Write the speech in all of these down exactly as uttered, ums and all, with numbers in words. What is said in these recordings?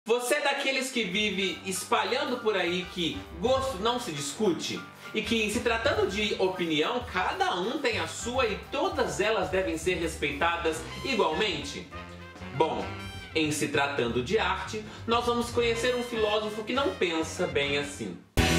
Você é daqueles que vive espalhando por aí que gosto não se discute? E que, se tratando de opinião, cada um tem a sua e todas elas devem ser respeitadas igualmente? Bom, em se tratando de arte, nós vamos conhecer um filósofo que não pensa bem assim.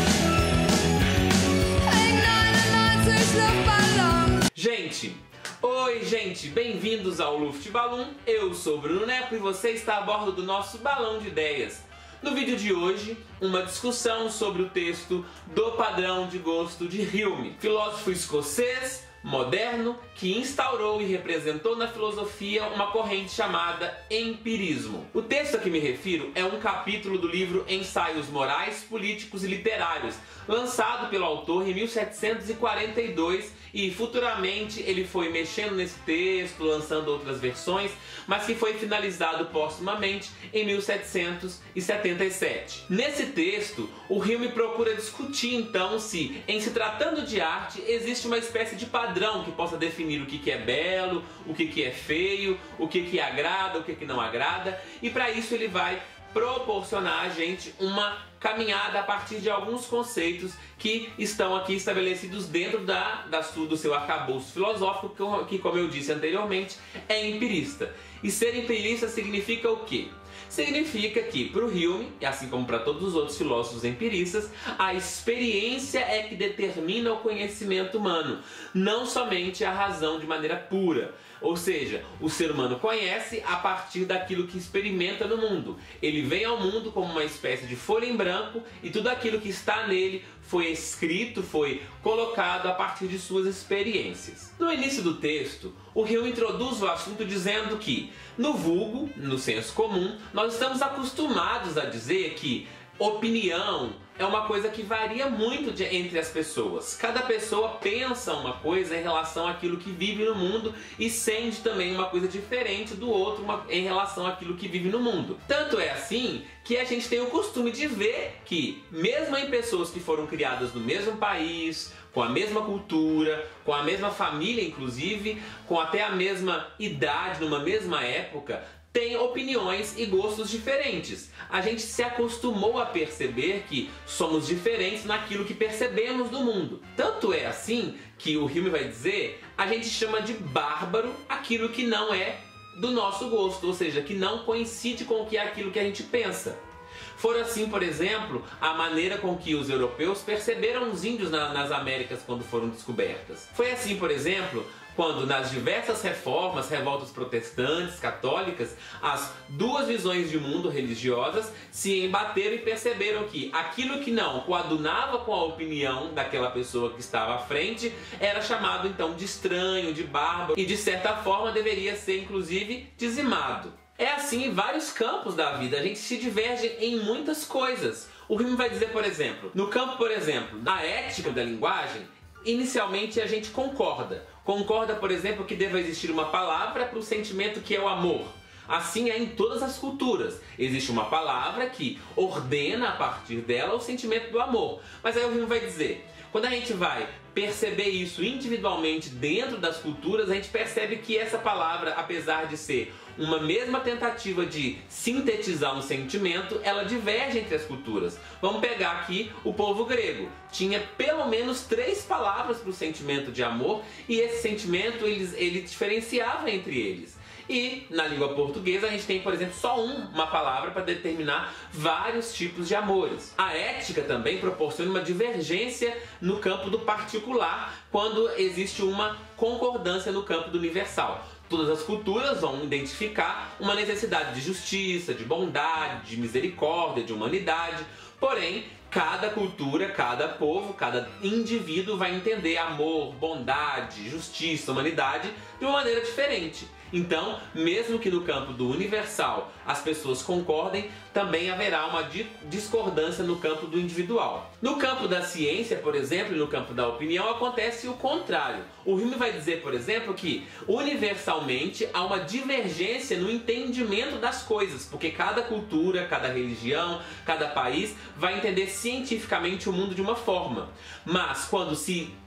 Gente! Oi, gente! Bem-vindos ao Luftballon. Eu sou Bruno Nepo e você está a bordo do nosso balão de ideias. No vídeo de hoje, uma discussão sobre o texto Do Padrão de Gosto de Hume, filósofo escocês, moderno, que instaurou e representou na filosofia uma corrente chamada empirismo. O texto a que me refiro é um capítulo do livro Ensaios Morais, Políticos e Literários, lançado pelo autor em mil setecentos e quarenta e dois, e futuramente ele foi mexendo nesse texto, lançando outras versões, mas que foi finalizado póstumamente em mil setecentos e setenta e sete. Nesse texto, o Hume procura discutir então se, em se tratando de arte, existe uma espécie de padrão que possa definir o que é belo, o que é feio, o que agrada, o que não agrada, e para isso ele vai proporcionar a gente uma caminhada a partir de alguns conceitos que estão aqui estabelecidos dentro da, da, do seu arcabouço filosófico, que, como eu disse anteriormente, é empirista. E ser empirista significa o quê? Significa que, para o Hume, e assim como para todos os outros filósofos empiristas, a experiência é que determina o conhecimento humano, não somente a razão de maneira pura. Ou seja, o ser humano conhece a partir daquilo que experimenta no mundo. Ele vem ao mundo como uma espécie de folha em branco e tudo aquilo que está nele foi escrito, foi colocado a partir de suas experiências. No início do texto, o Hume introduz o assunto dizendo que, no vulgo, no senso comum, nós estamos acostumados a dizer que opinião é uma coisa que varia muito de, entre as pessoas. Cada pessoa pensa uma coisa em relação àquilo que vive no mundo e sente também uma coisa diferente do outro uma, em relação àquilo que vive no mundo. Tanto é assim que a gente tem o costume de ver que, mesmo em pessoas que foram criadas no mesmo país, com a mesma cultura, com a mesma família inclusive, com até a mesma idade, numa mesma época, tem opiniões e gostos diferentes. A gente se acostumou a perceber que somos diferentes naquilo que percebemos do mundo. Tanto é assim que o Hume vai dizer, a gente chama de bárbaro aquilo que não é do nosso gosto, ou seja, que não coincide com o que é aquilo que a gente pensa. For assim, por exemplo, a maneira com que os europeus perceberam os índios na, nas Américas quando foram descobertas. Foi assim, por exemplo, quando nas diversas reformas, revoltas protestantes, católicas, as duas visões de mundo religiosas se embateram e perceberam que aquilo que não coadunava com a opinião daquela pessoa que estava à frente era chamado então de estranho, de bárbaro e de certa forma deveria ser inclusive dizimado. É assim em vários campos da vida, a gente se diverge em muitas coisas. O Hume vai dizer, por exemplo, no campo, por exemplo, da ética da linguagem, inicialmente a gente concorda. Concorda, por exemplo, que deva existir uma palavra para o sentimento que é o amor. Assim é em todas as culturas. Existe uma palavra que ordena a partir dela o sentimento do amor. Mas aí o Hume vai dizer, quando a gente vai perceber isso individualmente dentro das culturas, a gente percebe que essa palavra, apesar de ser uma mesma tentativa de sintetizar um sentimento, ela diverge entre as culturas. Vamos pegar aqui o povo grego. Tinha pelo menos três palavras para o sentimento de amor e esse sentimento ele, ele diferenciava entre eles. E na língua portuguesa a gente tem, por exemplo, só um, uma palavra para determinar vários tipos de amores. A ética também proporciona uma divergência no campo do particular quando existe uma concordância no campo do universal. Todas as culturas vão identificar uma necessidade de justiça, de bondade, de misericórdia, de humanidade. Porém, cada cultura, cada povo, cada indivíduo vai entender amor, bondade, justiça, humanidade de uma maneira diferente. Então, mesmo que no campo do universal as pessoas concordem, também haverá uma discordância no campo do individual. No campo da ciência, por exemplo, e no campo da opinião, acontece o contrário. O Hume vai dizer, por exemplo, que universalmente há uma divergência no entendimento das coisas, porque cada cultura, cada religião, cada país vai entender cientificamente o mundo de uma forma. Mas quando se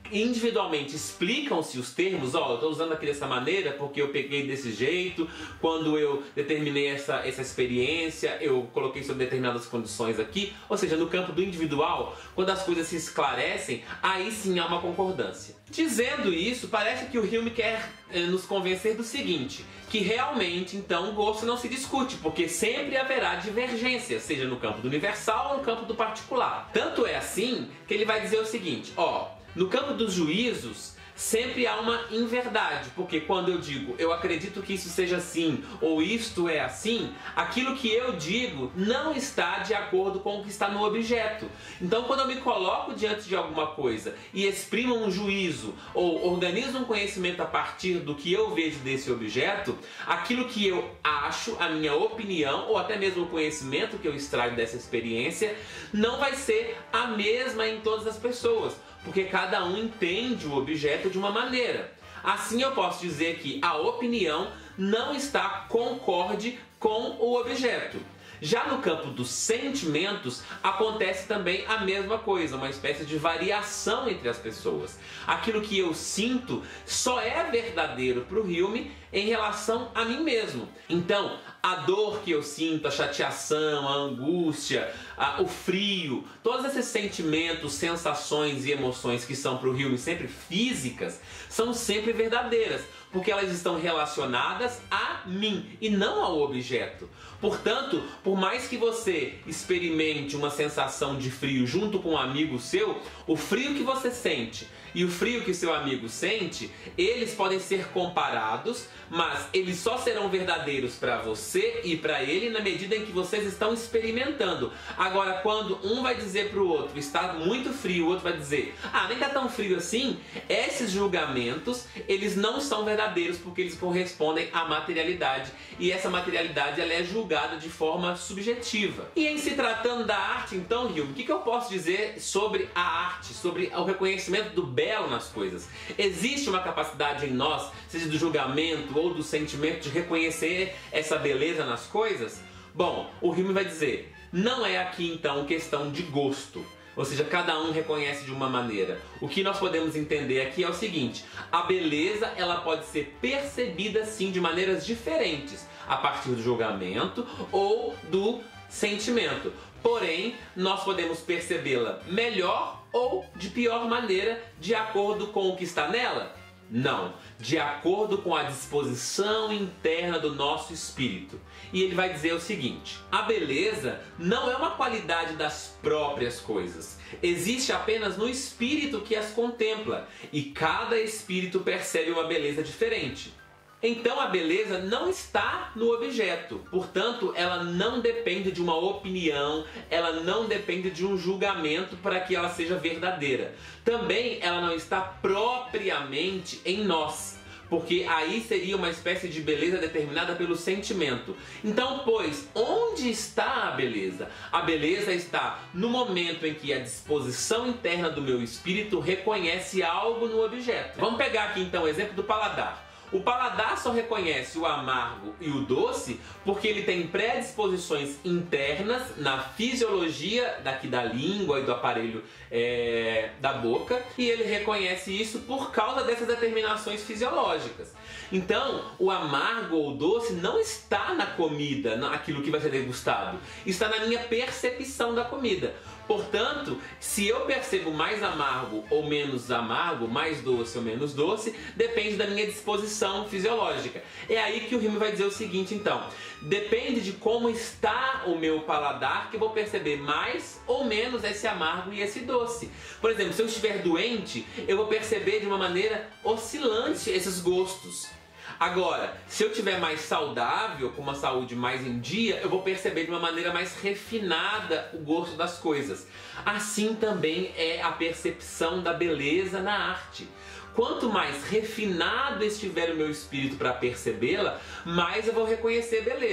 individualmente explicam-se os termos, ó, oh, eu estou usando aqui dessa maneira porque eu peguei desse jeito, quando eu determinei essa, essa experiência, eu coloquei sobre determinadas condições aqui. Ou seja, no campo do individual, quando as coisas se esclarecem, aí sim há uma concordância. Dizendo isso, parece que o Hume quer eh, nos convencer do seguinte, que realmente, então, o gosto não se discute, porque sempre haverá divergência, seja no campo do universal ou no campo do particular. Tanto é assim que ele vai dizer o seguinte, ó, no campo dos juízos, sempre há uma inverdade, porque quando eu digo eu acredito que isso seja assim ou isto é assim, aquilo que eu digo não está de acordo com o que está no objeto. Então, quando eu me coloco diante de alguma coisa e exprimo um juízo ou organizo um conhecimento a partir do que eu vejo desse objeto, aquilo que eu acho, a minha opinião ou até mesmo o conhecimento que eu extraio dessa experiência não vai ser a mesma em todas as pessoas, porque cada um entende o objeto de uma maneira. Assim eu posso dizer que a opinião não está concorde com o objeto. Já no campo dos sentimentos, acontece também a mesma coisa, uma espécie de variação entre as pessoas. Aquilo que eu sinto só é verdadeiro para o Hume em relação a mim mesmo. Então, a dor que eu sinto, a chateação, a angústia, a, o frio, todos esses sentimentos, sensações e emoções que são para o Hume sempre físicas, são sempre verdadeiras, porque elas estão relacionadas a mim e não ao objeto. Portanto, por mais que você experimente uma sensação de frio junto com um amigo seu, o frio que você sente e o frio que o seu amigo sente, eles podem ser comparados, mas eles só serão verdadeiros para você e para ele na medida em que vocês estão experimentando. Agora, quando um vai dizer para o outro, está muito frio, o outro vai dizer, ah, nem está tão frio assim, esses julgamentos, eles não são verdadeiros porque eles correspondem à materialidade. E essa materialidade, ela é julgada de forma subjetiva. E em se tratando da arte, então, Hume, o que, que eu posso dizer sobre a arte, sobre o reconhecimento do belo nas coisas? Existe uma capacidade em nós, seja do julgamento ou do sentimento, de reconhecer essa beleza nas coisas? Bom, o Hume vai dizer, não é aqui então questão de gosto. Ou seja, cada um reconhece de uma maneira. O que nós podemos entender aqui é o seguinte, a beleza ela pode ser percebida sim de maneiras diferentes, a partir do julgamento ou do sentimento. Porém, nós podemos percebê-la melhor ou de pior maneira, de acordo com o que está nela? Não, de acordo com a disposição interna do nosso espírito. E ele vai dizer o seguinte, a beleza não é uma qualidade das próprias coisas, existe apenas no espírito que as contempla, e cada espírito percebe uma beleza diferente. Então a beleza não está no objeto, portanto ela não depende de uma opinião, ela não depende de um julgamento para que ela seja verdadeira. Também ela não está propriamente em nós, porque aí seria uma espécie de beleza determinada pelo sentimento. Então, pois, onde está a beleza? A beleza está no momento em que a disposição interna do meu espírito reconhece algo no objeto. Vamos pegar aqui então o exemplo do paladar. O paladar só reconhece o amargo e o doce porque ele tem predisposições internas na fisiologia daqui da língua e do aparelho é, da boca, e ele reconhece isso por causa dessas determinações fisiológicas. Então, o amargo ou o doce não está na comida, naquilo que vai ser degustado, está na minha percepção da comida. Portanto, se eu percebo mais amargo ou menos amargo, mais doce ou menos doce, depende da minha disposição fisiológica. É aí que o Hume vai dizer o seguinte, então, depende de como está o meu paladar que eu vou perceber mais ou menos esse amargo e esse doce. Por exemplo, se eu estiver doente, eu vou perceber de uma maneira oscilante esses gostos. Agora, se eu estiver mais saudável, com uma saúde mais em dia, eu vou perceber de uma maneira mais refinada o gosto das coisas. Assim também é a percepção da beleza na arte. Quanto mais refinado estiver o meu espírito para percebê-la, mais eu vou reconhecer beleza.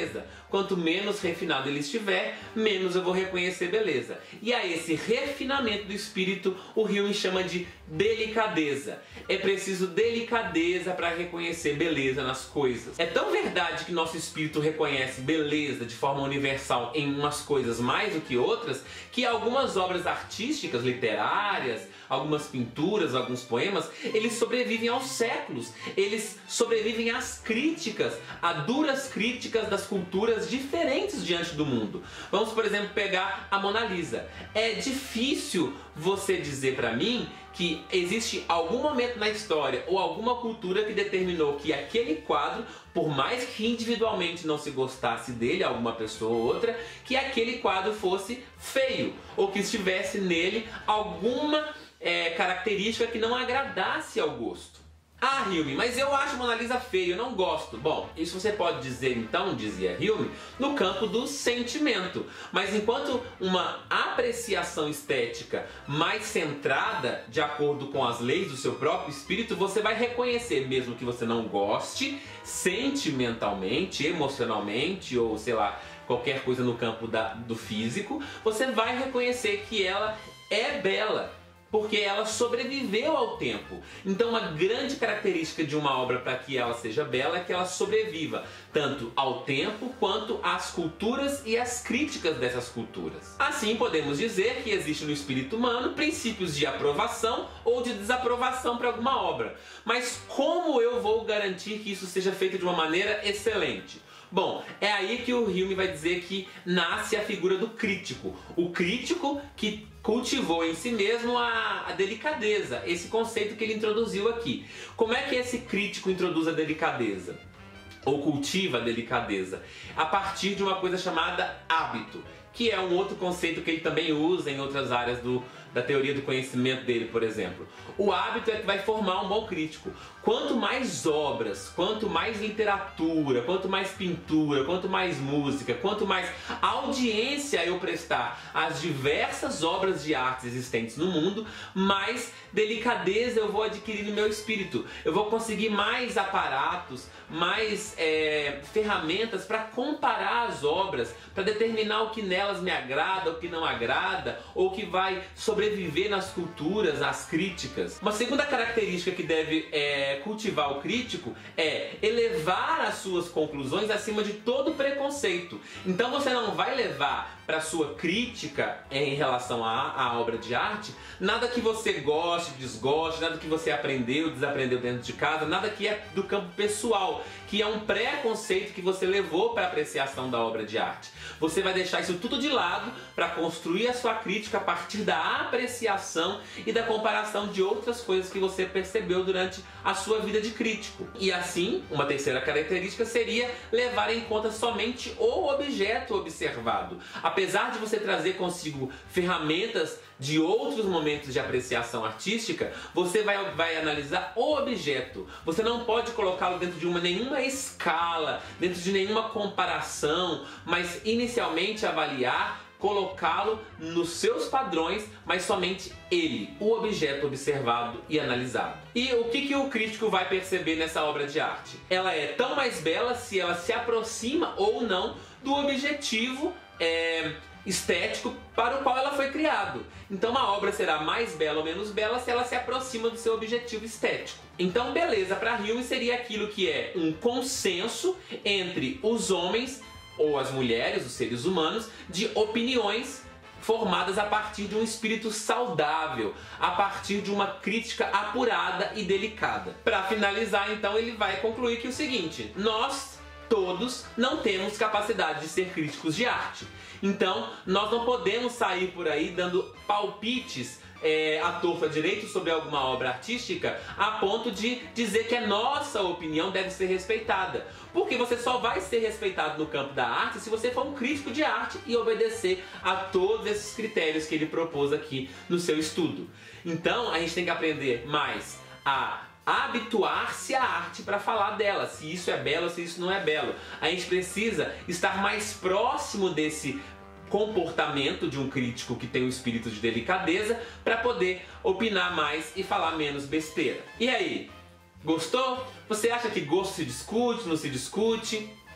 quanto menos refinado ele estiver, menos eu vou reconhecer beleza. E a esse refinamento do espírito, o Hume chama de delicadeza. É preciso delicadeza para reconhecer beleza nas coisas. É tão verdade que nosso espírito reconhece beleza de forma universal em umas coisas mais do que outras, que algumas obras artísticas, literárias, algumas pinturas, alguns poemas, eles sobrevivem aos séculos. Eles sobrevivem às críticas, a duras críticas das culturas diferentes diante do mundo. Vamos, por exemplo, pegar a Mona Lisa. É difícil você dizer para mim que existe algum momento na história ou alguma cultura que determinou que aquele quadro, por mais que individualmente não se gostasse dele, alguma pessoa ou outra, que aquele quadro fosse feio ou que estivesse nele alguma é, característica que não agradasse ao gosto. Ah, Hume, mas eu acho Mona Lisa feia, eu não gosto. Bom, isso você pode dizer então, dizia Hume, no campo do sentimento. Mas enquanto uma apreciação estética mais centrada, de acordo com as leis do seu próprio espírito, você vai reconhecer, mesmo que você não goste, sentimentalmente, emocionalmente, ou sei lá, qualquer coisa no campo da, do físico, você vai reconhecer que ela é bela, porque ela sobreviveu ao tempo. Então uma grande característica de uma obra para que ela seja bela é que ela sobreviva tanto ao tempo quanto às culturas e às críticas dessas culturas. Assim podemos dizer que existe no espírito humano princípios de aprovação ou de desaprovação para alguma obra. Mas como eu vou garantir que isso seja feito de uma maneira excelente? Bom, é aí que o Hume vai dizer que nasce a figura do crítico. O crítico que cultivou em si mesmo a, a delicadeza, esse conceito que ele introduziu aqui. Como é que esse crítico introduz a delicadeza? Ou cultiva a delicadeza? A partir de uma coisa chamada hábito, que é um outro conceito que ele também usa em outras áreas do, da teoria do conhecimento dele, por exemplo. O hábito é que vai formar um bom crítico. Quanto mais obras, quanto mais literatura, quanto mais pintura, quanto mais música, quanto mais audiência eu prestar às diversas obras de arte existentes no mundo, mais delicadeza eu vou adquirir no meu espírito. Eu vou conseguir mais aparatos, mais é, ferramentas para comparar as obras, para determinar o que nelas me agrada, o que não agrada, ou que vai sobreviver nas culturas, nas críticas. Uma segunda característica que deve é, cultivar o crítico é elevar as suas conclusões acima de todo preconceito. Então você não vai levar para a sua crítica em relação à, à obra de arte nada que você goste, desgoste, nada que você aprendeu, desaprendeu dentro de casa, nada que é do campo pessoal, que é um preconceito que você levou para a apreciação da obra de arte. Você vai deixar isso tudo de lado para construir a sua crítica a partir da apreciação e da comparação de outras coisas que você percebeu durante a sua vida de crítico. E assim, uma terceira característica seria levar em conta somente o objeto observado. Apesar de você trazer consigo ferramentas de outros momentos de apreciação artística, você vai, vai analisar o objeto. Você não pode colocá-lo dentro de uma, nenhuma escala, dentro de nenhuma comparação, mas inicialmente avaliar, colocá-lo nos seus padrões, mas somente ele, o objeto observado e analisado. E o que, que o crítico vai perceber nessa obra de arte? Ela é tão mais bela se ela se aproxima ou não do objetivo é, estético para o qual ela foi criada. Então uma obra será mais bela ou menos bela se ela se aproxima do seu objetivo estético. Então beleza para Hume seria aquilo que é um consenso entre os homens ou as mulheres, os seres humanos, de opiniões formadas a partir de um espírito saudável, a partir de uma crítica apurada e delicada. Para finalizar, então, ele vai concluir que o seguinte: nós todos não temos capacidade de ser críticos de arte. Então, nós não podemos sair por aí dando palpites É, à torta direito sobre alguma obra artística a ponto de dizer que a nossa opinião deve ser respeitada, porque você só vai ser respeitado no campo da arte se você for um crítico de arte e obedecer a todos esses critérios que ele propôs aqui no seu estudo. Então a gente tem que aprender mais a habituar-se à arte para falar dela, se isso é belo ou se isso não é belo. A gente precisa estar mais próximo desse comportamento de um crítico que tem um espírito de delicadeza para poder opinar mais e falar menos besteira. E aí, gostou? Você acha que gosto se discute, não se discute?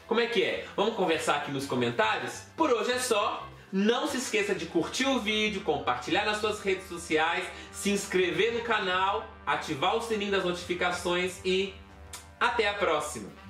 Como é que é? Vamos conversar aqui nos comentários? Por hoje é só. Não se esqueça de curtir o vídeo, compartilhar nas suas redes sociais, se inscrever no canal, ativar o sininho das notificações e até a próxima!